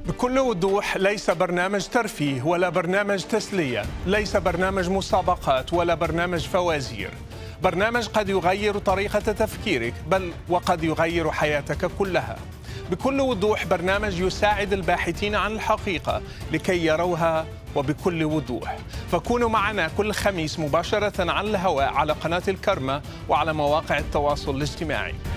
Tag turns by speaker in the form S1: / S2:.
S1: بكل وضوح ليس برنامج ترفيه ولا برنامج تسلية، ليس برنامج مسابقات ولا برنامج فوازير. برنامج قد يغير طريقة تفكيرك، بل وقد يغير حياتك كلها. بكل وضوح برنامج يساعد الباحثين عن الحقيقة لكي يروها وبكل وضوح. فكونوا معنا كل خميس مباشرة على الهواء على قناة الكرمة وعلى مواقع التواصل الاجتماعي.